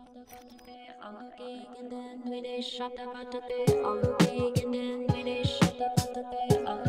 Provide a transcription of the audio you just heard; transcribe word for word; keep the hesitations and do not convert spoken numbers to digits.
on the cake and then we they shut up at the cake on the cake and then we they shut up at the cake on